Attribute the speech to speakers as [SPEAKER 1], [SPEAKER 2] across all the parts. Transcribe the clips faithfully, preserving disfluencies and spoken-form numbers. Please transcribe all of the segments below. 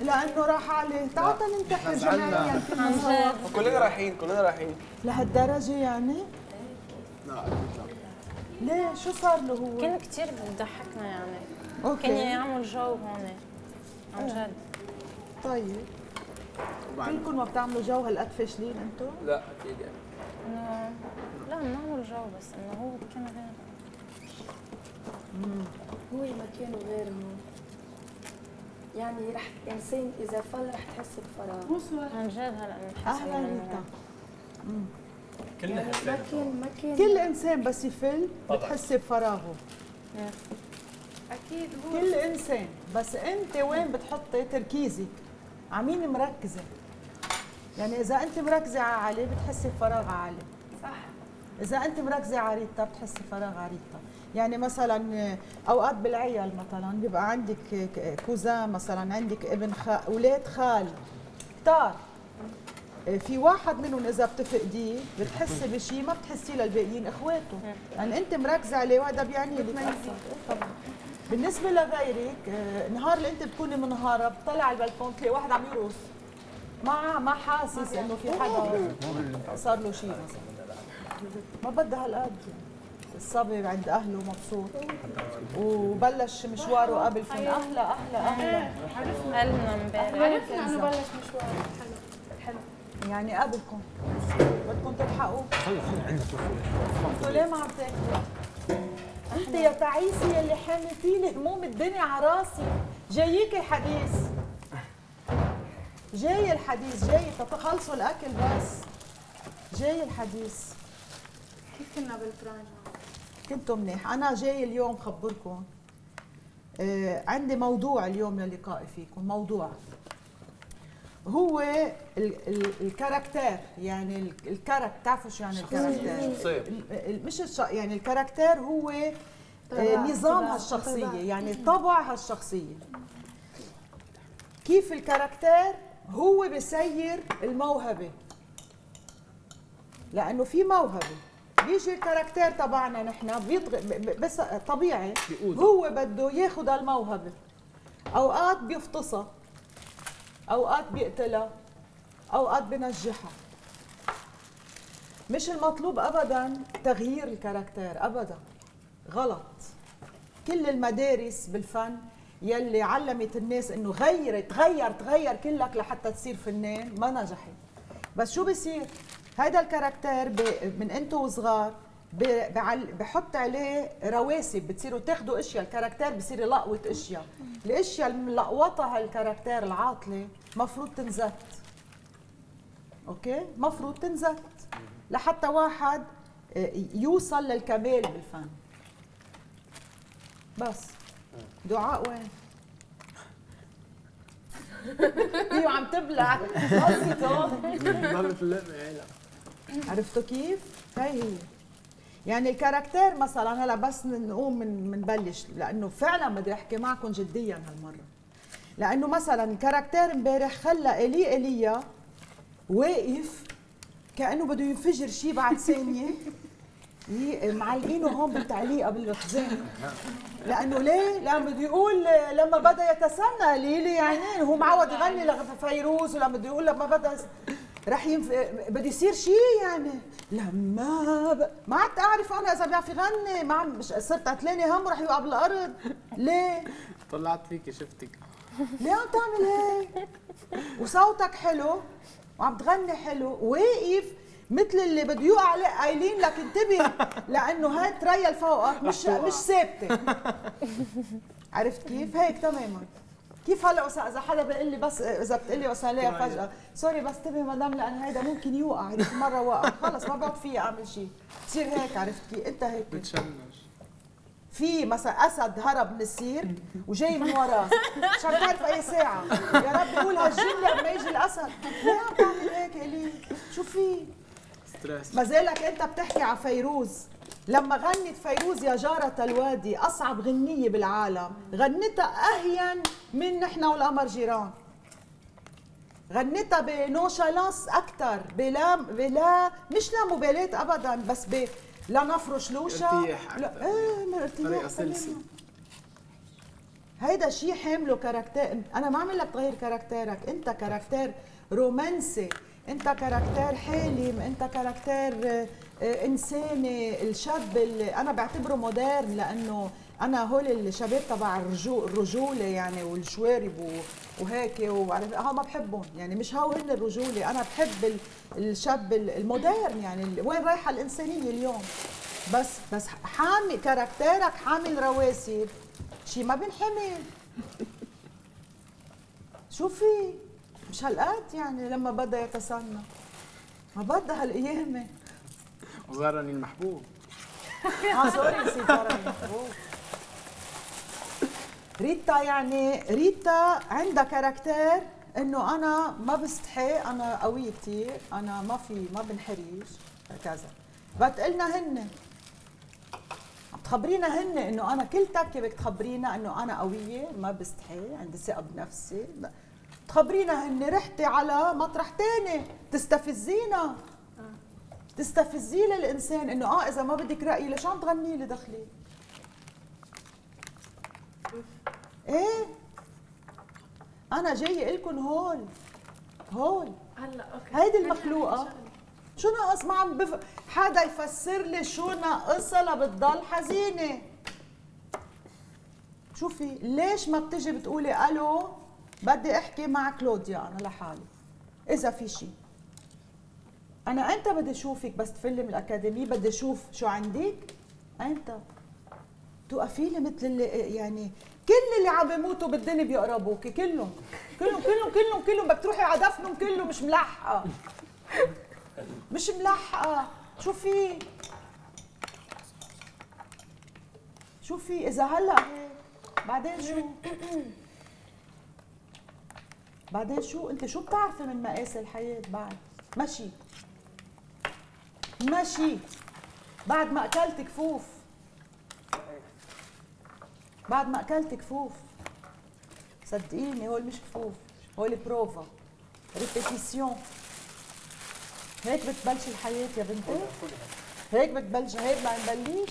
[SPEAKER 1] لانه راح عليه. تعال ننتحر جماعيا كلنا.
[SPEAKER 2] كلنا رايحين كلنا رايحين
[SPEAKER 1] لهالدرجه يعني؟
[SPEAKER 3] لا اكيد لا.
[SPEAKER 1] ليه شو صار له هو؟
[SPEAKER 4] كان كثير بضحكنا يعني.
[SPEAKER 1] أوكي.
[SPEAKER 4] كان يعمل جو هون عن جد.
[SPEAKER 1] طيب كلكم ما بتعملوا جو هالقد فاشلين انتم؟
[SPEAKER 2] لا اكيد يعني
[SPEAKER 4] انه لا بنعمل جو بس انه هو كان غير.
[SPEAKER 5] امم هو مكانه غير هون. يعني رح انسان اذا فل رح تحس بفراغ.
[SPEAKER 4] عن جد هلا بنحس
[SPEAKER 1] اهلا ريتا.
[SPEAKER 3] كلنا
[SPEAKER 5] يعني مكان مكان
[SPEAKER 1] كل انسان بس يفل بتحسي بفراغه.
[SPEAKER 5] اكيد هو
[SPEAKER 1] كل انسان، بس انت وين بتحطي تركيزك؟ عمين مركزه. يعني اذا انت مركزه على علي بتحسي بفراغ على علي.
[SPEAKER 5] صح.
[SPEAKER 1] اذا انت مركزه على ريتا بتحسي بفراغ على ريتا. يعني مثلا اوقات بالعيال مثلا بيبقى عندك كوزان، مثلا عندك ابن خال، اولاد خال كتار، في واحد منهم اذا بتفقديه بتحسي بشيء ما بتحسيه للباقيين اخواته، يعني انت مركزه عليه وهذا بيعني لك طبعا. بالنسبه لغيرك، نهار اللي انت بتكوني منهاره بتطلع على البلكون تلاقي واحد عم يرقص، ما ما حاسس انه في حدا صار له شيء مثلا. ما بدها هالقد، الصبي عند اهله مبسوط وبلش مشواره قبل فن. اهلا اهلا اهلا.
[SPEAKER 4] قالنا امبارح
[SPEAKER 5] عرفنا انه بلش مشواره. حلو حلو.
[SPEAKER 1] يعني قبلكم بدكم تلحقوا. انتوا ليه ما عم تاكلوا؟ انت يا تعيسي يلي حاملتيني هموم الدنيا على راسي. جاييك الحديث، جاي الحديث، جاي تخلصوا الاكل بس جاي الحديث.
[SPEAKER 5] كيف كنا بالفرنجة؟
[SPEAKER 1] كنتوا منيح. انا جاي اليوم خبركم، آه عندي موضوع اليوم للقائي فيكم. موضوع هو ال ال الكاركتير، يعني الكاركتر. بتعرفوا شو يعني الكاركتير؟ مش الش... يعني الكاركتير هو آه نظام هالشخصيه، يعني طبع هالشخصيه. كيف الكاركتير هو بيسير الموهبه، لانه في موهبه بيجي الكاركتير تبعنا نحن بيطغ... بس طبيعي هو بده ياخذ الموهبه، اوقات بيفطسها، اوقات بيقتلها، اوقات بنجحها. مش المطلوب ابدا تغيير الكاركتير، ابدا غلط. كل المدارس بالفن يلي علمت الناس انه غير تغير تغير كلك لحتى تصير فنان ما نجحت. بس شو بصير؟ هيدا الكاركتير من انتو وصغار بحط عليه رواسب، بتصيروا تاخذوا اشياء. الكاركتير بصير يلقوط اشياء، الاشياء اللي ملقوطها هالكاركتير العاطله مفروض تنزت. اوكي؟ مفروض تنزت لحتى واحد يوصل للكمال بالفن. بس دعاء وين؟ هي عم تبلع قصته.
[SPEAKER 3] ضلت اللقمه هلا.
[SPEAKER 1] عرفتوا كيف؟ هي هي يعني الكاركتير مثلا. هلا بس نقوم من منبلش، لانه فعلا بدي احكي معكم جديا هالمره. لانه مثلا الكاركتير امبارح خلى الي ايليا واقف كانه بده ينفجر شيء بعد ثانيه، معلقينه هون بالتعليقه بالخزانه. لانه ليه؟ لانه بده يقول لما بدا يتسنى ليلي يعني هو معود يغني لفيروز، ولما بده يقول لما بدا رح ينف... بده يصير شيء يعني. لما ب... ما عدت اعرف انا اذا بيعرف يغني، ما عم صرت عتلاني هم رح يوقع بالارض. ليه؟
[SPEAKER 3] طلعت فيكي شفتك.
[SPEAKER 1] ليه عم تعمل هيك؟ وصوتك حلو وعم تغني حلو، واقف مثل اللي بده يوقع عليه. قايلين لك انتبه لانه هاي تريل فوقك مش مش ثابته. عرفت كيف؟ هيك تماما. كيف هلا اذا حدا بيقول لي بس اذا بتقول لي وساليه فجاه سوري بس انتبهي مدام لان هيدا ممكن يوقع، هيك مره وقع خلص ما بعد فيي اعمل شيء. بتصير هيك. عرفت كيف؟ انت هيك
[SPEAKER 3] بتشنج.
[SPEAKER 1] في مثلا اسد هرب من السير وجاي من وراه، مش عم تعرف اي ساعه. يا رب قول هالجمله قبل ما يجي الاسد. ليه عم تعمل هيك الي؟ شو في؟
[SPEAKER 3] ستريس.
[SPEAKER 1] ما زالك انت بتحكي على فيروز. لما غنت فيروز يا جارة الوادي اصعب غنية بالعالم، غنتها اهين من نحن والقمر جيران. غنتها بنوشالانس اكثر، بلا بلا مش لا مبالاة ابدا، بس ب لا نفرش لوشة.
[SPEAKER 3] ارتياح.
[SPEAKER 1] لا ايه من ارتياح.
[SPEAKER 3] طريقة سلسة.
[SPEAKER 1] هيدا شيء حامله كاركتير. انا ما عم لك تغير كاركتيرك، انت كاركتير رومانسي، انت كاركتير حالم، انت كاركتير انساني. الشاب اللي انا بعتبره مودرن، لانه انا هول الشباب تبع الرجوله يعني والشوارب وهيك وعرف ها ما بحبهم، يعني مش هو هن الرجوله، انا بحب الشاب المودرن. يعني وين رايحه الانسانيه اليوم؟ بس بس حامي كاركتيرك حامل رواسب، شيء ما بنحمل. شو في؟ مش هالقد يعني لما بدا يتسنى، ما بدا هالقيامه.
[SPEAKER 3] وزارني المحبوب.
[SPEAKER 1] اه سوري نسيت زارني المحبوب. ريتا يعني ريتا عندها كاركتير انه انا ما بستحي، انا قويه كثير، انا ما في ما بنحرج كذا. بتقلنا هن عم تخبرينا هن انه انا كل تكه بدك تخبرينا انه انا قويه ما بستحي، عندي ثقه بنفسي. تخبرينا هن رحتي على مطرح ثاني تستفزينا، تستفزي للانسان انه اه اذا ما بدك رايي ليش عم تغني لي دخلي؟ ايه انا جايه لكم هول هول
[SPEAKER 5] هلا اوكي
[SPEAKER 1] هيدي المخلوقه. شو ناقص؟ ما عم بف... حدا يفسر لي شو ناقصها لبتضل حزينه. شوفي ليش ما بتجي بتقولي الو بدي احكي مع كلوديا انا لحالي اذا في شيء. انا امتى بدي اشوفك بس تفلي من الاكاديميه؟ بدي اشوف شو عندك امتى؟ توقفي لي مثل اللي يعني كل اللي عم بيموتوا بالدنيا بيقربوكي، كلهم كلهم كلهم كلهم كلهم بدك تروحي على دفنهم كلهم مش ملحقه مش ملحقه. شو في؟ شو في؟ اذا هلا هيك بعدين شو؟ بعدين شو؟ انت شو بتعرفي من مقاس الحياه؟ بعد مشي مشي بعد ما اكلت كفوف، بعد ما اكلت كفوف. صدقيني هول مش كفوف، هول بروفا ريبيتيسيون. هيك بتبلش الحياه يا بنتي، هيك بتبلش، هيك ما نبلش.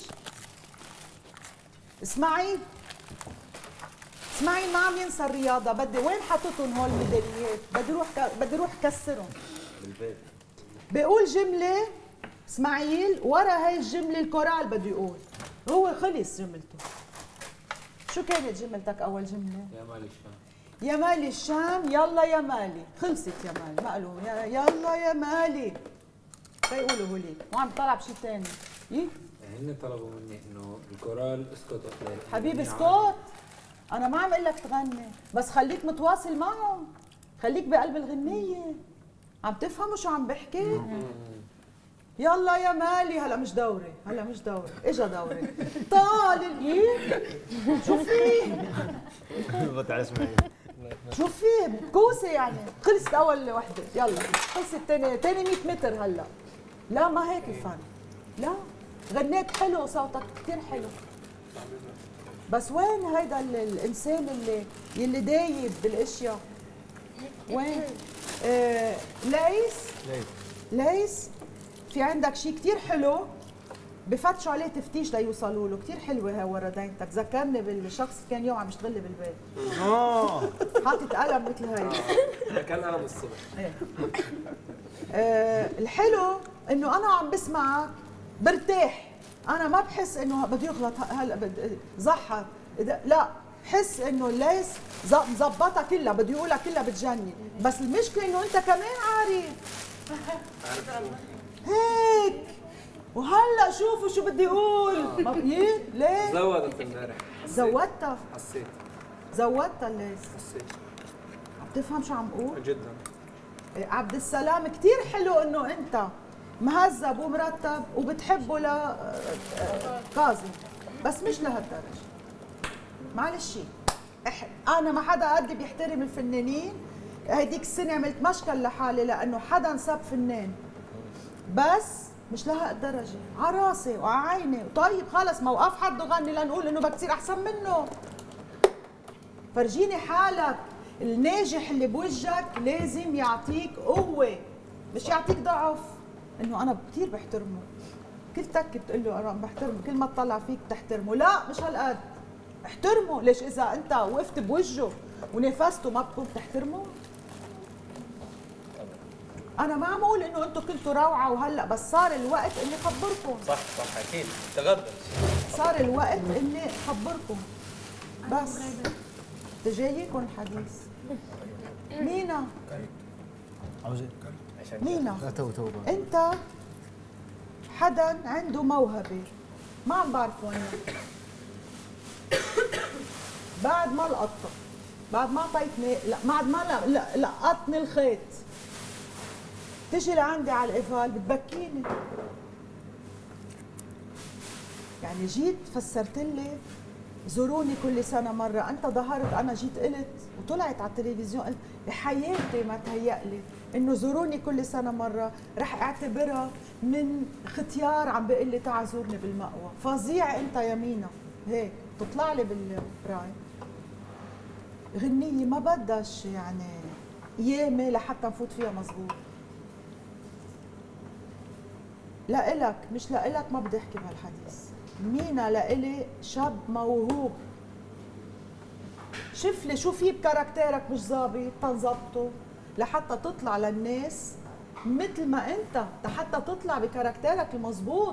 [SPEAKER 1] اسمعي اسمعي ما عم ينسى الرياضه. بدي وين حطيتهم هول الميداليات؟ بدي روح ك... بدي روح كسرهم بالبيت. بيقول جمله اسماعيل، ورا هاي الجمله الكورال بده يقول، هو خلص جملته. شو كانت جملتك اول جمله؟
[SPEAKER 6] يا مالي الشام.
[SPEAKER 1] يا مالي الشام، يلا يا مالي، خلصت يا مالي، ما قالوا يا يلا يا مالي. فيقولوا هوليك، وعم طلع بشيء ثاني. ايه؟
[SPEAKER 6] هن طلبوا مني انه الكورال اسكت اخلي
[SPEAKER 1] حبيبي اسكت، انا ما عم اقول لك تغني، بس خليك متواصل معهم، خليك بقلب الغنية. عم تفهموا شو عم بحكي؟ يلا يا مالي. هلا مش دوري، هلا مش دوري، اجا دوري. طال الايد. شو في؟
[SPEAKER 2] بطلع اسمعي.
[SPEAKER 1] شو في؟ كوسه يعني. خلصت اول وحده، يلا خلصت ثاني ثاني مية متر هلا. لا ما هيك الفن، لا غنيت حلو، صوتك كثير حلو، بس وين هيدا الانسان اللي يلي دايب بالاشياء؟ وين؟ آه ليس ليس في عندك شيء كثير حلو بفتشوا عليه تفتيش ليوصلوا له، كثير حلوه هاي وردينتك، ذكرني بالشخص كان يوم عم يشتغل لي بالبيت. اه حاطط قلم مثل هي.
[SPEAKER 2] كان قلم الصبح.
[SPEAKER 1] ايه آه الحلو انه انا عم بسمعك برتاح، انا ما بحس انه بده يغلط هلا زحر، لا حس انه ليس مظبطها كلها، بده يقولها كلها بتجنن، بس المشكله انه انت كمان عارف هيك. وهلا شوفوا شو بدي اقول. ما بقيت ليه؟
[SPEAKER 2] زودت امبارح.
[SPEAKER 1] زودتها
[SPEAKER 2] حسيت
[SPEAKER 1] زودتها الليس.
[SPEAKER 2] حسيت
[SPEAKER 1] عم تفهم شو عم اقول؟
[SPEAKER 2] جدا.
[SPEAKER 1] عبد السلام كثير حلو انه انت مهذب ومرتب وبتحبه ل كاظم، بس مش لهالدرجه. معلش انا ما حدا قدي بيحترم الفنانين. هيديك السنه عملت مشكل لحالي لانه حدا انسب فنان، بس مش لهالدرجه. على راسي وعلى عيني. طيب خلص ما وقف حد غني لنقول انه بكثير احسن منه. فرجيني حالك. الناجح اللي بوجهك لازم يعطيك قوه، مش يعطيك ضعف. انه انا كثير بحترمه، كل تك بتقول له انا بحترمه، كل ما تطلع فيك بتحترمه. لا مش هالقد. احترمه. ليش اذا انت وقفت بوجهه ونفسته ما بتكون تحترمه؟ انا ما عم اقول انه انتم كنتوا روعه وهلا، بس صار الوقت اني خبركم.
[SPEAKER 2] صح صح اكيد تغبن.
[SPEAKER 1] صار الوقت اني خبركم بس. تجايكم الحديث. مينا
[SPEAKER 2] عاوزين
[SPEAKER 1] مينا
[SPEAKER 2] لا تو تو
[SPEAKER 1] انت حدا عنده موهبه ما عم بعرف وين، بعد ما لقطتها، بعد ما اعطيتني، لا بعد ما لا لا لقطني الخيط، تجي لعندي على القفال بتبكيني. يعني جيت فسرت لي زوروني كل سنه مره، انت ظهرت، انا جيت قلت وطلعت على التلفزيون قلت بحياتي ما تهيألي انه زوروني كل سنه مره رح اعتبرها من ختيار عم بيقول لي تعال زورني بالمأوى. فظيع انت يا مينا، هيك تطلع لي بالبرايم غنية ما بدهاش يعني يامه لحتى نفوت فيها مزبوط. لإلك مش لإلك ما بدي احكي بهالحديث. مينا لإلي شاب موهوب. شوف لي شو في بكاركتيرك مش ظابط تنظبطه لحتى تطلع للناس مثل ما انت، حتى تطلع بكاركتيرك المظبوط.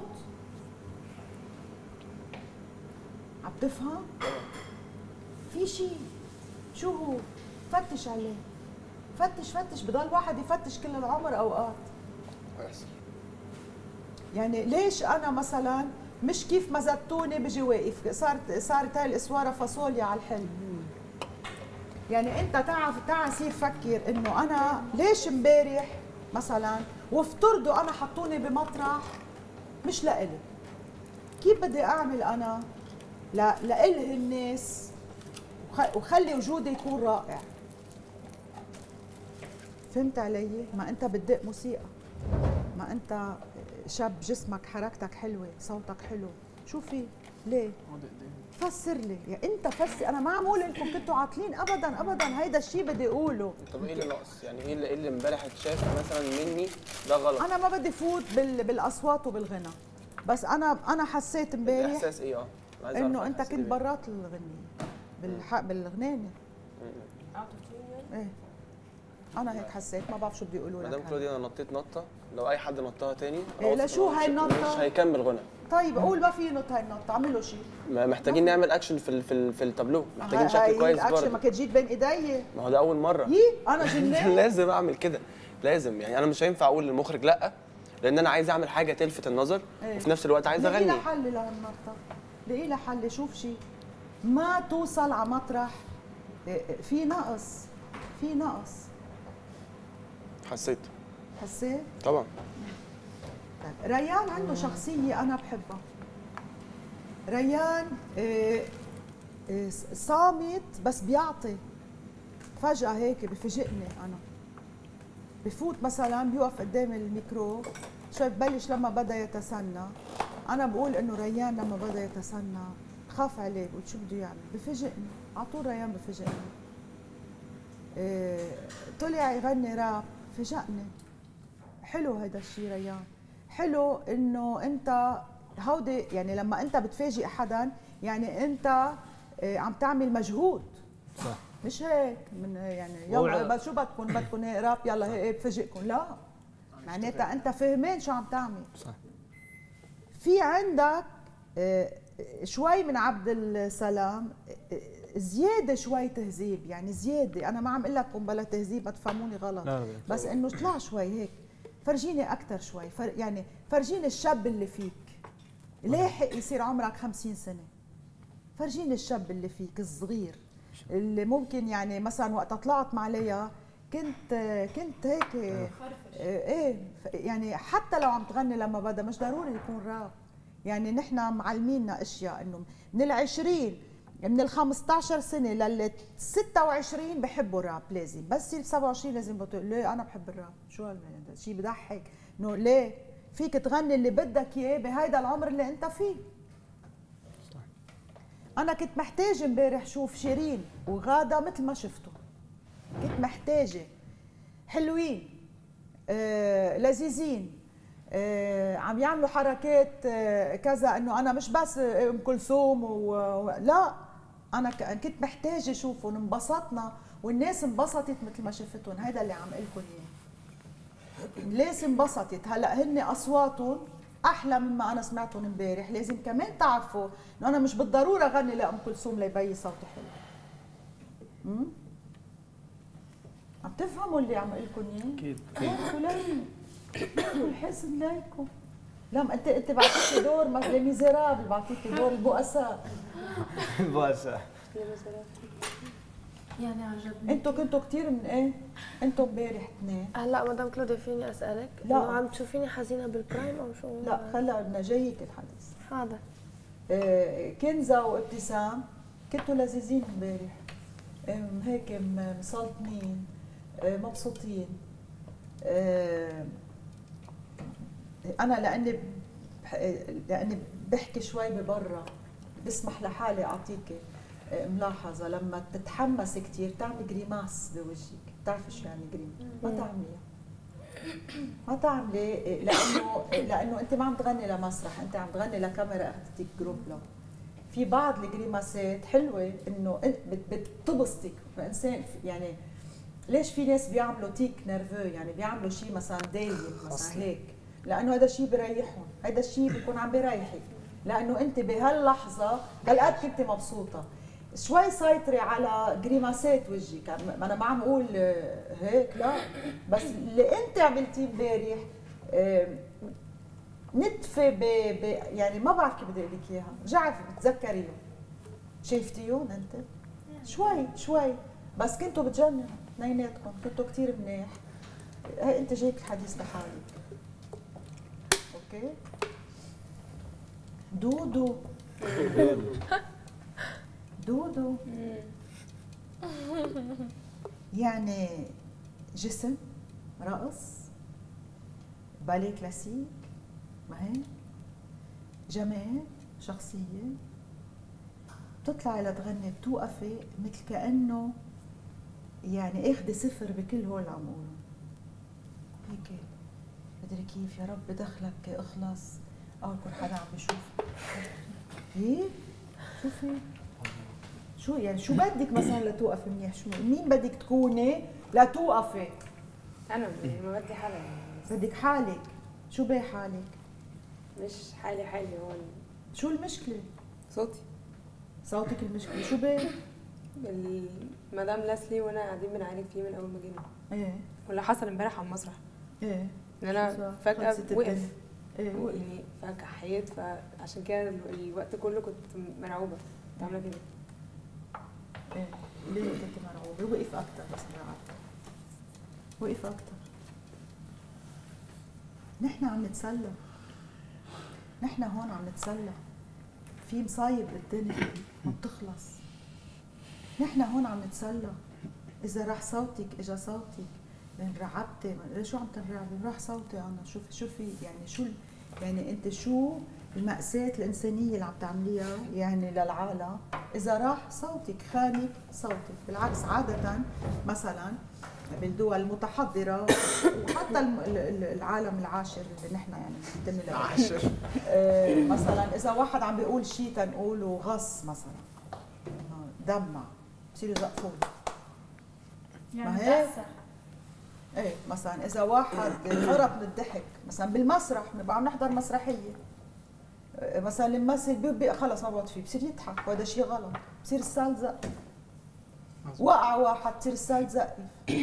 [SPEAKER 1] عم تفهم؟ في شيء شو هو؟ فتش عليه، فتش فتش، بضل واحد يفتش كل العمر اوقات. يعني ليش انا مثلا مش كيف ما زتوني بجي واقف، صارت صارت هاي الاسواره فاصوليا على الحلم. يعني انت تعرف تعال سير فكر انه انا ليش امبارح مثلا وافترضوا انا حطوني بمطرح مش لإلي، كيف بدي اعمل انا لا لإله الناس وخلي وجودي يكون رائع؟ فهمت علي؟ ما انت بتدق موسيقى، ما انت شاب جسمك حركتك حلوه، صوتك حلو، شو في؟ ليه؟ فسر لي، يعني انت فسر. انا ما عم اقول انكم كنتوا عاطلين ابدا ابدا، هيدا الشيء بدي اقوله.
[SPEAKER 7] طب ايه اللي ناقص؟ يعني ايه اللي ايه اللي امبارح اتشاف مثلا مني ده غلط؟
[SPEAKER 1] انا ما بدي فوت بال... بالاصوات وبالغنى، بس انا انا حسيت امبارح
[SPEAKER 7] الاحساس ايه؟ اه
[SPEAKER 1] انه انت كنت برات الغنية بالحق بالغنانه. ايه انا هيك حسيت، ما بعرف شو بدي يقولوا لك.
[SPEAKER 7] مدام كلوديا انا نطيت نطه، لو اي حد نطها تاني
[SPEAKER 1] إيه لشو هاي النطه؟
[SPEAKER 7] مش هيكمل غنى.
[SPEAKER 1] طيب قول ما في نط هاي النطه، اعملوا شيء.
[SPEAKER 7] محتاجين نعمل اكشن في ال في ال في التابلو، محتاجين شكل كويس برضه.
[SPEAKER 1] الاكشن ما كنت جيت بين ايدي،
[SPEAKER 7] ما هو ده اول مره.
[SPEAKER 1] يي انا جنان.
[SPEAKER 7] لازم اعمل كده، لازم. يعني انا مش هينفع اقول للمخرج لا، لان انا عايز اعمل حاجه تلفت النظر
[SPEAKER 1] إيه؟
[SPEAKER 7] وفي نفس الوقت عايز اغني.
[SPEAKER 1] لقي لها حل لهالنطه، لقي لها حل. شوف شيء ما توصل على مطرح في نقص، في نقص.
[SPEAKER 7] حسيت
[SPEAKER 1] حسيت؟
[SPEAKER 7] طبعا.
[SPEAKER 1] طيب ريان عنده شخصيه انا بحبها. ريان آه آه صامت بس بيعطي. فجأة هيك بفاجئني انا. بفوت مثلا بيوقف قدام الميكرو، شايف ببلش لما بدا يتسنى. انا بقول انه ريان لما بدا يتسنى خاف عليه، قلت شو بده يعمل؟ بفاجئني، على طول ريان بفاجئني. آه طلع يغني راب، فاجأني. حلو هذا الشيء ريان، حلو انه انت هودي يعني لما انت بتفاجئ حدا يعني انت عم تعمل مجهود.
[SPEAKER 2] صح.
[SPEAKER 1] مش هيك من يعني يلا بس شو بدكم بدكم هيك راب يلا هيك بفاجئكم، لا معناتها انت فاهمين شو عم تعمل.
[SPEAKER 2] صح.
[SPEAKER 1] في عندك شوي من عبد السلام زياده شوي تهذيب، يعني زياده. انا ما عم اقول لكم بلا تهذيب ما تفهموني غلط،
[SPEAKER 2] لا لا
[SPEAKER 1] بس انه اطلع شوي هيك، فرجيني اكثر شوي، فر يعني فرجيني الشاب اللي فيك لاحق يصير عمرك خمسين سنه. فرجيني الشاب اللي فيك الصغير اللي ممكن يعني مثلا وقت طلعت مع ليا كنت كنت هيك ايه يعني حتى لو عم تغني لما بدا مش ضروري يكون راب. يعني نحن معلمينا اشياء انه من العشرين من ال خمسطعش سنه لل ستة وعشرين بحبوا الراب، لازم بس ال سبعة وعشرين لازم بتقول ليه انا بحب الراب. شو هذا شيء بضحك انه ليه فيك تغني اللي بدك اياه بهيدا العمر اللي انت فيه. صح. انا كنت محتاجه امبارح شوف شيرين وغاده مثل ما شفتوا، كنت محتاجه حلوين آه لذيذين آه عم يعملوا حركات آه كذا، انه انا مش بس ام كلثوم و... لا انا كنت محتاجه اشوفهم، انبسطنا والناس انبسطت مثل ما شفتهم، هذا اللي عم اقول لكم اياه. الناس انبسطت، هلا هن اصواتهم احلى مما انا سمعتهم امبارح، لازم كمان تعرفوا انه انا مش بالضروره اغني لام كلثوم ليبين صوتي حلو. امم عم تفهموا اللي عم اقول لكم اياه؟
[SPEAKER 3] اكيد
[SPEAKER 1] ليكوا لي ليكوا الحزن ليكوا. لا ما انت انت بعطيكي دور مثل ميزيرابل، بعطيكي دور البؤساء.
[SPEAKER 2] باشا
[SPEAKER 5] يعني عجبني.
[SPEAKER 1] انتوا كنتوا كثير من ايه؟ انتوا امبارح اثنين.
[SPEAKER 8] هلا مدام كلودي فيني اسالك؟
[SPEAKER 1] لا.
[SPEAKER 8] انه عم تشوفيني حزينه بالبرايم او شو؟
[SPEAKER 1] لا خلى بدنا جايك الحديث.
[SPEAKER 8] هذا
[SPEAKER 1] آه كنزة وابتسام كنتوا لذيذين امبارح. آه هيك م- مسلطنين، آه مبسوطين. آه انا لاني بح- لاني بحكي شوي ببرا، بسمح لحالي اعطيكي آه، ملاحظه، لما تتحمس كثير تعمل جريماس بوجهك، بتعرفي شو يعني جريم؟ ما تعمليها، ما تعملي، آه، لانه آه، لانه انت ما عم تغني لمسرح، انت عم تغني لكاميرا اخذتك جروب له. في بعض الجريماسات حلوه انه بت- بتبسطك، فانسان يعني ليش في ناس بيعملوا تيك نيرفو، يعني بيعملوا شيء مثلا دايم مثلا هيك، لانه هذا الشيء بيريحهم، هذا الشيء بيكون عم بيريحك، لانه انت بهاللحظه هالقد كنت مبسوطه. شوي سيطري على جريماسات وجهك، ما انا ما عم اقول آه، هيك لا، بس اللي انت عملتيه امبارح آه، نتفه ب... ب... يعني ما بعرف كيف بدي اقول لك اياها، رجعي بتذكريهم، شايفتيهم انت؟ شوي شوي بس كنتوا بتجننوا اثنيناتكم، كنتوا كثير منيح. هي انت جايك الحديث لحالك. اوكي؟ دودو دودو يعني جسم، رقص، باليه كلاسيك، ما هيك؟ جمال، شخصية، بتطلعي لتغني بتوقفي مثل كأنه يعني اخذي صفر بكل هول اللي عم قوله. هيك مدري كيف، يا رب بدخلك اخلص او يكون حدا عم بيشوف. هيك شوفي شو يعني، شو بدك مثلا لتوقفي منيح، شو مين بدك تكوني لتوقفي؟
[SPEAKER 9] انا يعني ما بدي حالي يعني.
[SPEAKER 1] بدك حالك. شو بيه حالك؟
[SPEAKER 9] مش حالي حالي هون.
[SPEAKER 1] شو المشكلة؟
[SPEAKER 9] صوتي.
[SPEAKER 1] صوتك المشكلة، شو بيه؟
[SPEAKER 9] مدام لاسلي وانا قاعدين بنعالج فيه من اول ما جينا.
[SPEAKER 1] ايه
[SPEAKER 9] واللي حصل امبارح على المسرح
[SPEAKER 1] ايه
[SPEAKER 9] ان انا فجأة
[SPEAKER 1] خلصت
[SPEAKER 9] وقف.
[SPEAKER 1] الدنيا. ايه
[SPEAKER 9] يعني فجأة حييت، فعشان كده ال- الوقت كله كنت مرعوبة، كنت عاملة كده.
[SPEAKER 1] ايه ليه كنت مرعوبة؟ وقف أكثر بس مرعوبة. وقف أكثر. نحن عم نتسلى. نحن هون عم نتسلى. في مصايب بالدنيا ما بتخلص. نحن هون عم نتسلى. إذا راح صوتك، إجا صوتك، انرعبتي، شو عم تنرعبي؟ راح صوتي أنا، شوفي شوفي يعني شو يعني أنت شو المأساة الإنسانية اللي عم تعمليها يعني للعالم إذا راح صوتك، خانك صوتك. بالعكس عادة مثلا بالدول المتحضرة وحتى الم- ال- ال- العالم العاشر اللي نحن يعني بننتمي له،
[SPEAKER 3] عاشر
[SPEAKER 1] آه، مثلا إذا واحد عم بيقول شيء تنقوله غص مثلا، آه، دمع، بصيروا يزقفوا له. ما هيك؟ ايه مثلا اذا واحد هرب من الضحك مثلا بالمسرح، بنبقى عم نحضر مسرحيه إيه مثلا الممثل بيبقى خلص ما بقعد فيه، بصير يضحك وهذا شيء غلط، بصير السال زقف. وقع واحد بصير السال زقف.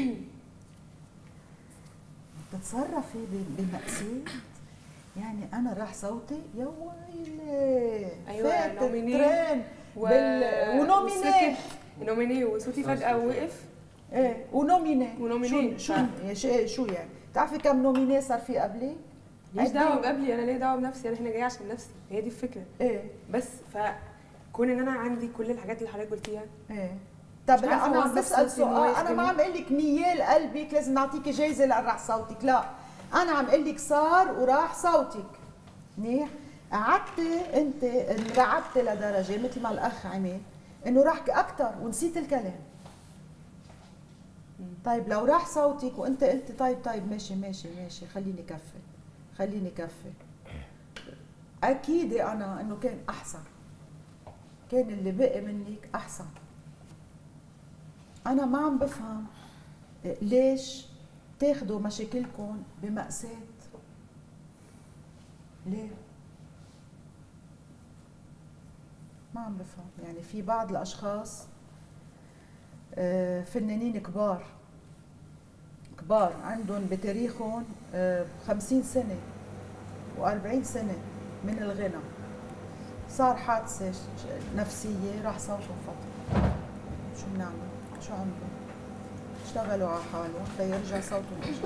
[SPEAKER 1] بتتصرفي ب- بمأساة. يعني انا راح صوتي يا ويلي
[SPEAKER 9] أيوة،
[SPEAKER 1] فات
[SPEAKER 9] نوميني
[SPEAKER 1] الترين
[SPEAKER 9] و...
[SPEAKER 1] بال... ونوميني
[SPEAKER 9] وصوتي نوميني وصوتي فجأة وقف.
[SPEAKER 1] ايه ونوميني
[SPEAKER 9] ونوميني.
[SPEAKER 1] شو شو شو, شو يعني؟ بتعرفي كم نوميني صار في قبلي؟
[SPEAKER 9] ماليش دعوة بقبلي، أنا ليه دعوة بنفسي، أنا هنا جاية عشان نفسي، هي دي الفكرة.
[SPEAKER 1] ايه
[SPEAKER 9] بس فكون إن أنا عندي كل الحاجات اللي حضرتك قلتيها،
[SPEAKER 1] ايه طب
[SPEAKER 9] مش
[SPEAKER 1] لا
[SPEAKER 9] عارفة
[SPEAKER 1] انا عم
[SPEAKER 9] أوظف
[SPEAKER 1] بسال
[SPEAKER 9] صوتي إن هو
[SPEAKER 1] سؤال، انا
[SPEAKER 9] يخدمني.
[SPEAKER 1] ما عم اقول لك نيال قلبك لازم نعطيكي جايزه لراح صوتك، لا انا عم اقول لك صار وراح صوتك منيح. قعدتي انت انرعبتي لدرجه مثل ما الاخ عمل انه راح اكثر ونسيت الكلام. طيب لو راح صوتك وانت قلت طيب طيب ماشي ماشي ماشي خليني كفي خليني كفي، اكيد انا انه كان احسن. كان اللي بقي منك احسن. انا ما عم بفهم ليش تاخدوا مشاكلكم بمأساة. ليه؟ ما عم بفهم. يعني في بعض الاشخاص فنانين كبار كبار عندهم بتاريخهم خمسين سنة وأربعين سنة من الغنى، صار حادثة نفسية راح صوتهم فترة. شو بنعمل؟ شو عملوا؟ اشتغلوا على حالهم ليرجع صوتهم اجى.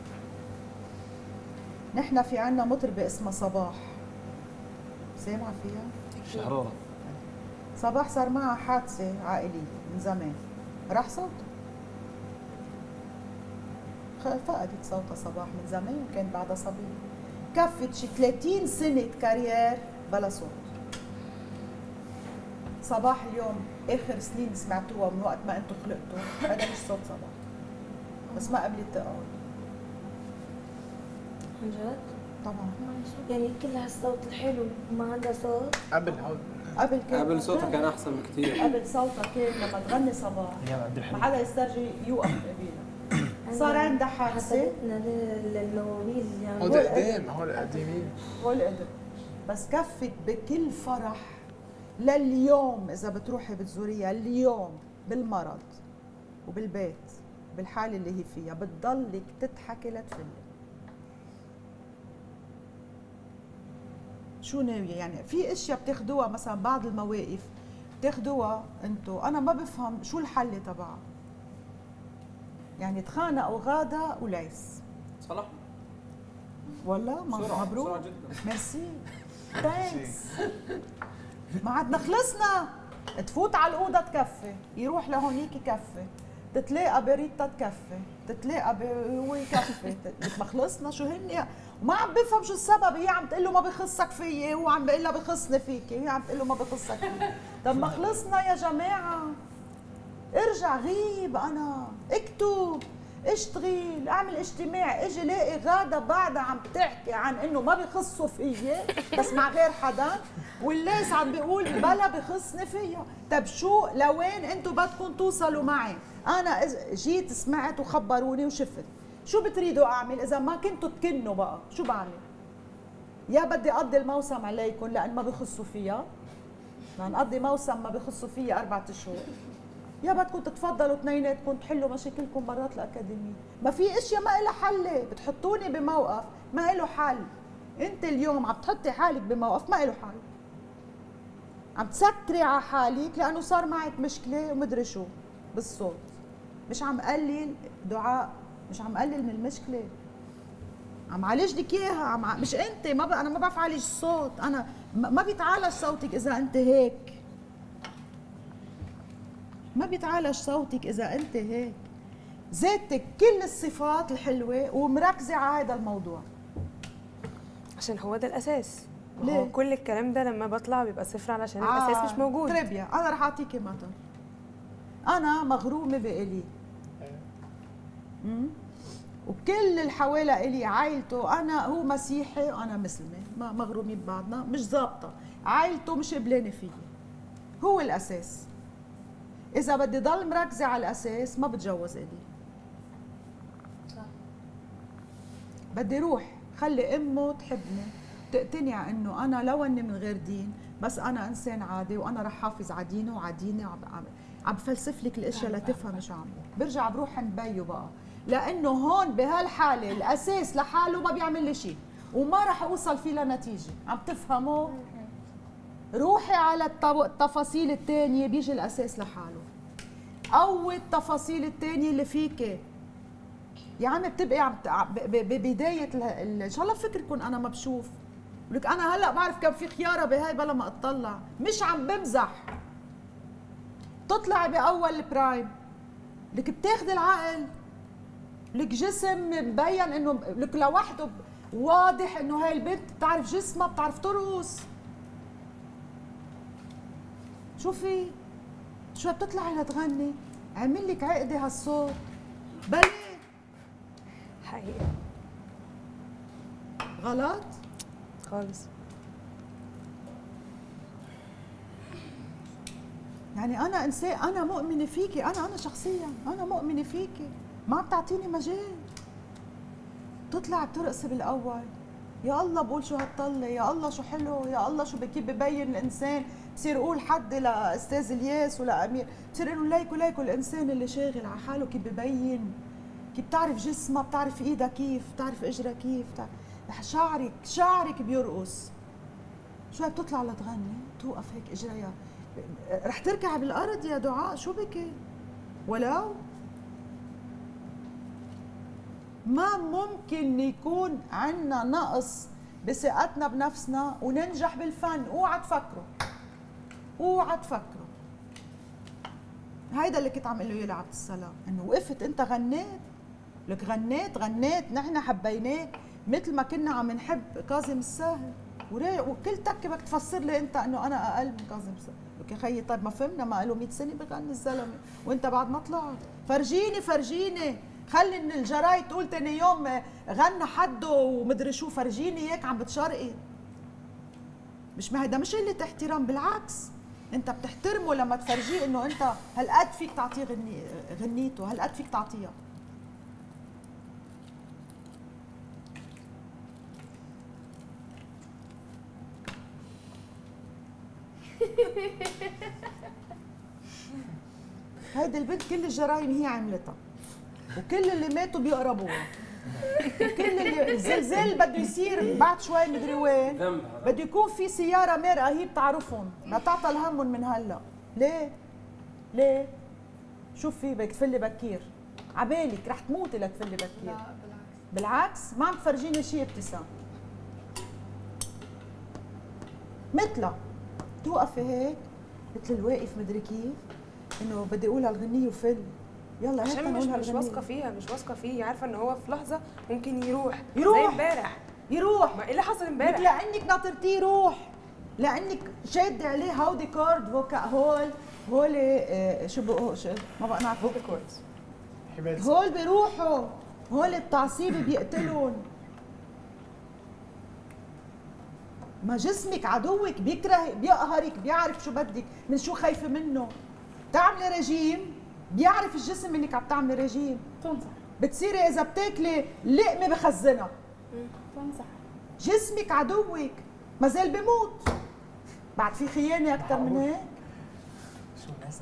[SPEAKER 1] نحن في عنا مطربة اسمها صباح، سامعة فيها؟
[SPEAKER 2] شهرورة.
[SPEAKER 1] صباح صار معها حادثة عائلية من زمان، راح صوتها. فقدت صوتها صباح من زمان وكان بعدها صبية. كفت شي ثلاثين سنة كارير بلا صوت. صباح اليوم اخر سنين سمعتوها من وقت ما انتم خلقتوا، هذا مش صوت صباح. بس ما قبلت تقاوي.
[SPEAKER 5] عن جد؟
[SPEAKER 1] طبعا.
[SPEAKER 5] يعني كل هالصوت الحلو ما عندها صوت؟
[SPEAKER 3] قبل هون
[SPEAKER 1] قبل كان
[SPEAKER 6] قبل صوتها كان احسن بكثير.
[SPEAKER 1] قبل صوتها كان لما تغني صباح
[SPEAKER 2] ايام عبد
[SPEAKER 1] ما
[SPEAKER 2] الحليم.
[SPEAKER 1] حدا يسترجي يوقف قبيلها. صار عندها حادثة.
[SPEAKER 5] حسبتنا للمواويل يعني.
[SPEAKER 3] هو قدام، هو القديمين.
[SPEAKER 1] هو القدم. بس كفت بكل فرح لليوم. اذا بتروحي بتزوريها اليوم بالمرض وبالبيت بالحاله اللي هي فيها بتضلك تضحكي لتفلي. شو ناويه يعني؟ في اشياء بتاخدوها مثلا بعض المواقف بتاخدوها انتو، انا ما بفهم شو الحل تبعها. يعني تخانقوا غاده وليس.
[SPEAKER 6] صلاح
[SPEAKER 1] والله مبروك.
[SPEAKER 6] بسرعة جدا.
[SPEAKER 1] ميرسي ثانكس. ما عدنا خلصنا. تفوت على الاوضه تكفي، يروح لهونيك يكفي، تتلاقى بريتا تكفي، تتلاقى هو يكفي. ما خلصنا شو هن. وما عم بفهم شو السبب. هي عم تقول له ما بخصك فيي، هو عم بيقول لها بخصني فيكي، هي عم تقول له ما بخصك فيي. طب ما خلصنا يا جماعه. ارجع غيب. انا اكتب، اشتغل، اعمل اجتماع، اجي لاقي غاده بعدها عم تحكي عن انه ما بخصوا فيي بس مع غير حدا، والليس عم بيقول بلا بخصني فيها. طب شو لوين انتم بدكم توصلوا معي؟ انا جيت سمعت وخبروني وشفت. شو بتريدوا اعمل اذا ما كنتوا تكنوا بقى؟ شو بعمل؟ يا بدي اقضي الموسم عليكم لان ما بخصوا فيها، نقضي موسم ما بخصوا فيها اربعة اشهر، يا بدكم تتفضلوا اثنيناتكم تحلوا مشاكلكم برات الاكاديميه. ما في اشياء ما لها حل. بتحطوني بموقف ما له حل. انت اليوم عم تحطي حالك بموقف ما له حل، عم تسكري على حالك لانه صار معك مشكله ومدري شو بالصوت. مش عم قلل دعاء، مش عم قلل من المشكله، عم عالج لك اياها. عم مش انت ما ب... انا ما بعرف اعالج الصوت. انا ما بيتعالج صوتك اذا انت هيك، ما بيتعالج صوتك اذا انت هيك. زادتك كل الصفات الحلوه ومركزه على هذا الموضوع.
[SPEAKER 9] عشان هو ده الاساس.
[SPEAKER 1] ليه؟
[SPEAKER 9] هو كل الكلام ده لما بطلع بيبقى صفر علشان آه الاساس مش موجود.
[SPEAKER 1] تربية. انا رح اعطيكي مثل. انا مغرومه بإلي، امم وكل اللي حوالي إلي عائلته، انا هو مسيحي وانا مسلمه، ما مغرومين ببعضنا، مش ظابطه. عائلته مش قبلانه فيي، هو الاساس. اذا بدي ضل مركزه على الاساس ما بتجوز إلي. صح. بدي روح خلي امه تحبني، تقتنع انه انا لو اني من غير دين بس انا انسان عادي وانا رح حافظ على دينه وعلى ديني، وعم عم بفلسف لك الاشياء لتفهم شو عم. برجع بروح عند بيو بقى، لانه هون بهالحاله الاساس لحاله ما بيعمل لي شيء وما رح اوصل فيه لنتيجه. عم تفهموا؟ روحي على التفاصيل الثانيه بيجي الاساس لحاله. قوي التفاصيل الثانيه اللي فيك يا عمي. بتبقي عم ببدايه ان شاء الله بفكركم انا ما بشوف لك. انا هلا بعرف كم في خياره بهاي بلا ما اطلع، مش عم بمزح. تطلعي باول البرايم لك بتاخذي العقل، لك جسم مبين انه لك لوحده واضح انه هاي البنت بتعرف جسمها، بتعرف ترقص. شوفي شو بتطلعي لتغني، عمل لك عقده هالصوت بلي.
[SPEAKER 9] حقيقة
[SPEAKER 1] غلط
[SPEAKER 9] خالص.
[SPEAKER 1] يعني انا انسان، انا مؤمنه فيكي، انا انا شخصيا انا مؤمنه فيكي، ما بتعطيني مجال. تطلع بترقصي بالاول، يا الله بقول شو هالطله، يا الله شو حلو، يا الله شو كيف ببين الانسان. بصير اقول حد لاستاذ الياس ولا امير، بصير انه ليكو ليكو الانسان اللي شاغل على حاله كيف ببين، كيف بتعرف جسمها، بتعرف ايدها كيف، بتعرف اجرها كيف، بتعرف شعرك شعرك بيرقص. شوي بتطلع لتغني توقف هيك اجريها، رح تركع بالارض يا دعاء، شو بكي؟ ولو ما ممكن يكون عندنا نقص بثقتنا بنفسنا وننجح بالفن. اوعى تفكروا، اوعى تفكروا. هيدا اللي كنت عم اقول له اياه لعبد السلام، انه وقفت انت غنيت، لك غنيت غنيت نحن حبيناك مثل ما كنا عم نحب كاظم الساهر، وكل تكه بدك تفسر لي انت انه انا اقل من كاظم الساهر. لك يا خيي طيب ما فهمنا، ما له مية سنه بغني الزلمه وانت بعد ما طلعت. فرجيني فرجيني، خلي ان الجرايد تقول ثاني يوم غنى حده ومدري شو، فرجيني اياك عم بتشرقي. مش ما هيدا مش قله احترام، بالعكس انت بتحترمه لما تفرجيه انه انت هالقد فيك تعطيه غني غنيته، هالقد فيك تعطيها. هيدي البنت كل الجرايم هي عملتها، وكل اللي ماتوا بيقربوها، وكل اللي الزلزال بده يصير بعد شوي مدري وين، بده يكون في سياره مرقه هي بتعرفهم، لا تعطى همهم من هلا. ليه؟ ليه؟ شو في بدك تفلي بكير؟ عبالك رح تموتي لتفلي بكير. لا بالعكس، بالعكس ما عم تفرجيني شيء ابتسام. مثلها توقفي هيك مثل الواقف مدري كيف، انه بدي اقول هالغنيه وفل، يلا هات
[SPEAKER 9] عشان مش مش واثقه فيها، مش واثقه فيه، عارفه ان هو في لحظه ممكن يروح
[SPEAKER 1] يروح
[SPEAKER 9] زي امبارح
[SPEAKER 1] يروح.
[SPEAKER 9] ما ايه اللي حصل امبارح؟
[SPEAKER 1] لانك ناطرتيه يروح، لانك شاده عليه هودي كورد فوكا هول هول آه شو بقول شو ما بقى نعرف فوكا كوردز، هول بيروحوا، هول التعصيب بيقتلون. ما جسمك عدوك بيكره بيقهرك، بيعرف شو بدك، من شو خايفه منه. تعملي رجيم بيعرف الجسم انك عم تعملي رجيم، تنصح بتصيري اذا بتاكلي لقمه بخزنها، تنصح جسمك عدوك ما زال بيموت. بعد في خيانه اكثر من هيك؟
[SPEAKER 3] شو الناس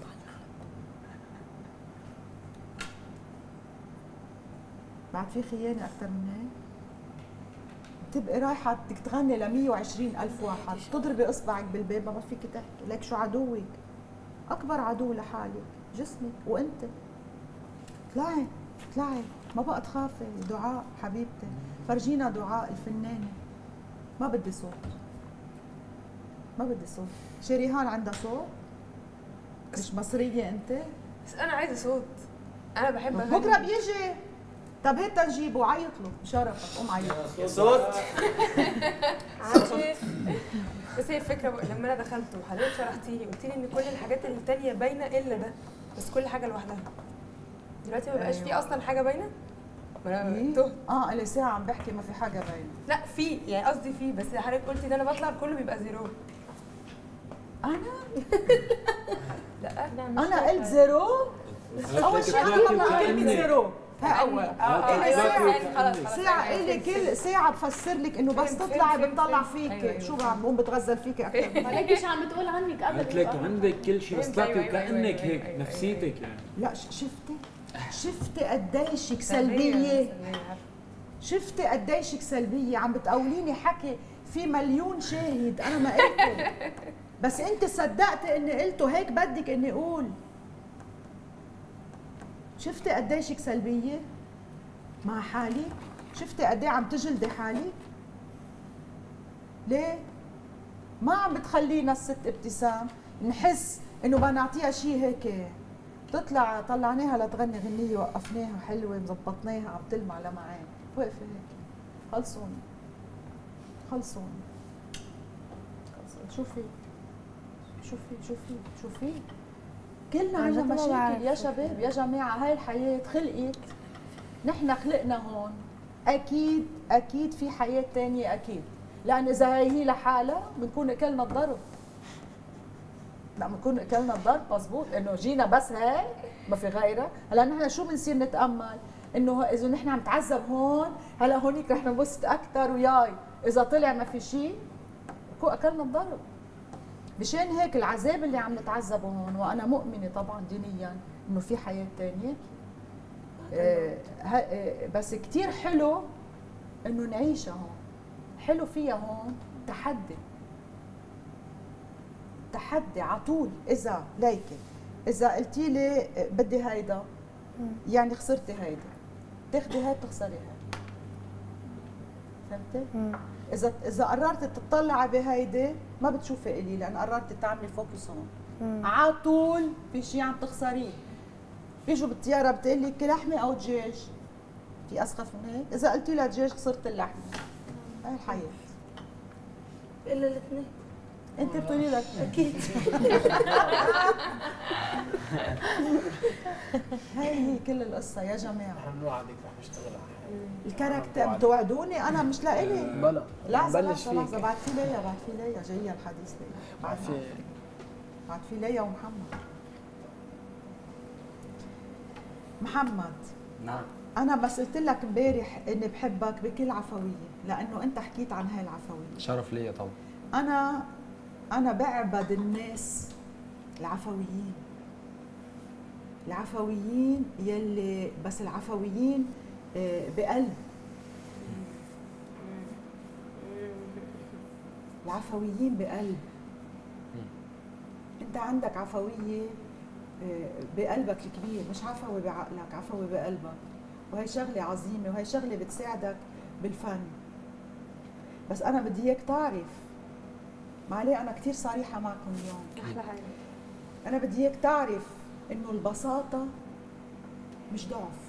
[SPEAKER 1] بعد في خيانه اكثر من هيك؟ بتبقي رايحه بدك تغني ل مية وعشرين ألف واحد، تضربي اصبعك بالباب ما فيك تحكي، ليك شو عدوك؟ اكبر عدو لحالك جسمك وانت. اطلعي اطلعي، ما بقى تخافي. دعاء حبيبتي، فرجينا دعاء الفنانه. ما بدي صوت، ما بدي صوت. شريهان عندها صوت؟ مش مصريه انت؟
[SPEAKER 9] بس انا عايزه صوت، انا بحب اغني.
[SPEAKER 1] بكره بيجي. طب هات نجيبه وعيط له بشرفك، قوم عيط
[SPEAKER 7] صوت.
[SPEAKER 9] عارف بس هي الفكره لما انا دخلت وحضرتك شرحتي لي قلت لي ان كل الحاجات التانيه باينه الا ده، بس كل حاجه لوحدها. دلوقتي ما بقاش في اصلا حاجه باينه؟ ما انا تهت.
[SPEAKER 1] اه اللي ساعه عم بحكي ما في حاجه باينه.
[SPEAKER 9] لا في، يعني قصدي في، بس حضرتك قلتي ان انا بطلع كله بيبقى زيرو.
[SPEAKER 1] انا
[SPEAKER 9] لا
[SPEAKER 1] انا قلت زيرو. اول شيء انا بطلع كلمه زيرو، ها اول ساعة إلي كل ساعة بفسر لك إنه بس تطلعي بتطلع فيك، شو عم بقوم بتغزل فيك أكثر.
[SPEAKER 10] ليش عم بتقول عنك قبل؟
[SPEAKER 6] قلت لك عندك كل شيء، بس طلعتي وكأنك هيك نفسيتك يعني.
[SPEAKER 1] لا شفتي شفتي قديشك سلبية، شفتي قديشك سلبية، عم بتقوليني حكي في مليون شاهد أنا ما قلته، بس أنت صدقتي إني قلته، هيك بدك إني أقول. شفتي قديشك سلبية مع حالي؟ شفتي قد ايه عم تجلدي حالك؟ ليه؟ ما عم بتخلينا الست ابتسام نحس انه بدنا نعطيها شيء هيك، تطلع طلعناها لتغني غنية وقفناها حلوة مزبطناها عم تلمع لمعان، واقفة هيك. خلصوني خلصوني شوفي شوفي شوفي شوفي كلنا عنا مشاكل يا شباب يا جماعة. هاي الحياة خلقت، نحن خلقنا هون، أكيد أكيد في حياة تانية أكيد، لأن إذا هي هي لحالها بنكون أكلنا الضرب. لا بنكون اكلنا الضرب مزبوط انه جينا بس هيك ما في غيرها. هلا نحن شو بنصير نتامل انه اذا نحن عم نتعذب هون هلا هونيك رح ننبسط اكثر وياي، اذا طلع ما في شيء بكون اكلنا الضرب. مشان هيك العذاب اللي عم نتعذبه هون، وانا مؤمنه طبعا دينيا انه في حياه ثانيه، آه آه بس كثير حلو انه نعيشها هون. حلو فيها هون تحدي، تحدي على طول. اذا ليكي اذا قلتي لي بدي هيدا يعني خسرتي هيدا، تاخدي هيدا بتخسري هيدا. فهمتي؟ اذا اذا قررتي تطلعي بهيدي ما بتشوفي الي، لان قررتي تعملي فوكس هون. على طول في شيء عم تخسريه. بيجوا بالطياره بتقول لك لحمه او دجاج، في اسخف من هيك؟ اذا قلتي لها دجاج خسرت اللحمه. هاي الحياه.
[SPEAKER 8] الا الاثنين.
[SPEAKER 1] انت بتقولي لك اكيد. هاي هي كل القصه يا جماعه.
[SPEAKER 3] نحن بنوعدك رح نشتغل على حالي.
[SPEAKER 1] الكاركتر بتوعدوني انا مش لإلي.
[SPEAKER 2] بلا
[SPEAKER 1] لحظه
[SPEAKER 2] بلش
[SPEAKER 1] لحظه لحظه
[SPEAKER 2] فيك.
[SPEAKER 1] بعد في ليا بعد في ليا جايه الحديث ليا بعد
[SPEAKER 2] في
[SPEAKER 1] بعد في ليا ومحمد. محمد
[SPEAKER 6] نعم.
[SPEAKER 1] انا بس قلت لك امبارح اني بحبك بكل عفويه، لانه انت حكيت عن هاي العفويه.
[SPEAKER 7] شرف ليا طبعا.
[SPEAKER 1] انا انا بعبد الناس العفويين، العفويين يلي بس العفويين آه، بقلب. العفويين بقلب. انت عندك عفويه آه، بقلبك الكبير، مش عفوي بعقلك، عفوي بقلبك، وهي شغله عظيمه وهي شغله بتساعدك بالفن. بس انا بدي اياك تعرف، معليه انا كثير صريحه معكم اليوم،
[SPEAKER 8] احلى حاجه.
[SPEAKER 1] انا بدي اياك تعرف انه البساطه مش ضعف.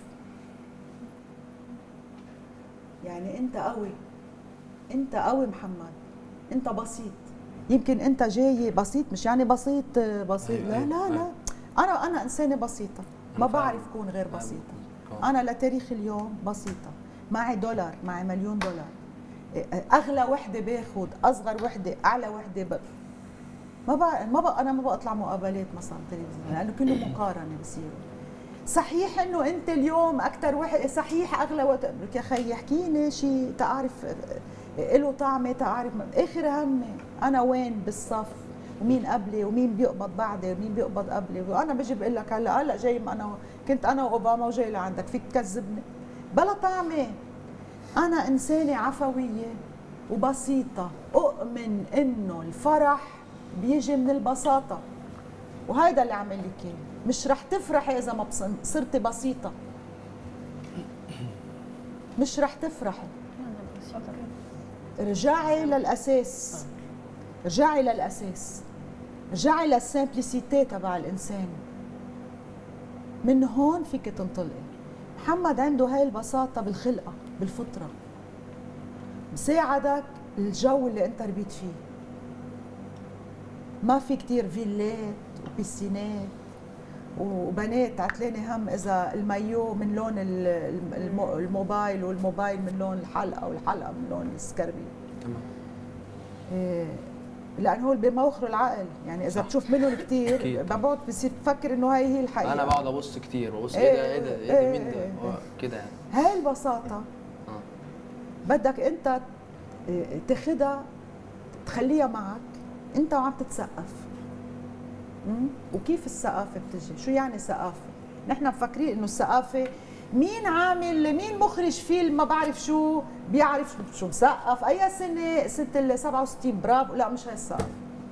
[SPEAKER 1] يعني انت قوي، انت قوي محمد، انت بسيط. يمكن انت جاي بسيط، مش يعني بسيط بسيط، لا لا لا، انا انا انسانه بسيطه، ما بعرف كون غير بسيطه. انا لتاريخ اليوم بسيطه، معي دولار، معي مليون دولار، اغلى وحده باخذ، اصغر وحده، اعلى وحده ب... ما بقى ما بقى انا ما بطلع مقابلات مثلا تلفزيون، لانه كله مقارنه بصيروا. صحيح انه انت اليوم اكثر واحد، صحيح اغلى وقت يا خيي احكيني شيء تعرف له طعمه، تعرف اخر همي انا وين بالصف، ومين قبلي ومين بيقبض بعدي ومين بيقبض قبلي، وانا بجي بقول لك هلا هلا جاي انا كنت انا واوباما وجاي لعندك، فيك تكذبني؟ بلا طعمه. انا انسانه عفويه وبسيطه، اؤمن انه الفرح بيجي من البساطه، وهيدا اللي عمل لي كان. مش رح تفرحي اذا ما صرتي بسيطه، مش رح تفرحي. رجعي للاساس، رجعي للاساس، رجعي للسمبليسيتي تبع الانسان، من هون فيك تنطلقي. محمد عنده هاي البساطه بالخلقه بالفطره، مساعدك الجو اللي انت ربيت فيه. ما في كتير فيلات وبيسينات وبنات عتلاني هم اذا المايو من لون الموبايل والموبايل من لون الحلقه والحلقه من لون السكربي.
[SPEAKER 7] تمام.
[SPEAKER 1] إيه، لان هو بموخر العقل، يعني اذا بتشوف منهم كثير بقعد بصير تفكر انه هاي هي الحقيقه.
[SPEAKER 7] انا بقعد ابص كتير وابص ايه ده ايه ده ايه ده مين ده كده يعني.
[SPEAKER 1] هاي البساطه
[SPEAKER 7] اه
[SPEAKER 1] بدك انت تاخدها تخليها معك انت وعم تتسقف. امم وكيف الثقافه بتجي؟ شو يعني ثقافه؟ نحن مفكرين انه الثقافه مين عامل، مين مخرج فيلم ما بعرف شو بيعرف شو مسقف، اي سنه سنه ال سبعة وستين برافو. لا مش هاي الثقافه،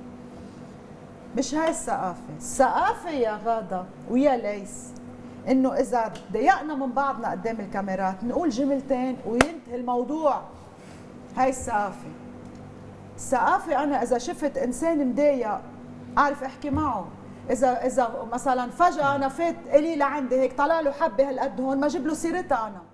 [SPEAKER 1] مش هاي الثقافه. الثقافه يا غاده ويا ليس انه اذا ضيقنا من بعضنا قدام الكاميرات نقول جملتين وينتهي الموضوع. هاي الثقافه. الثقافه انا اذا شفت انسان مضايق اعرف احكي معه. اذا اذا مثلا فجاه انا فات الي لعندي هيك طلع له حبه هالقد هون، ما جيب له سيرتها انا.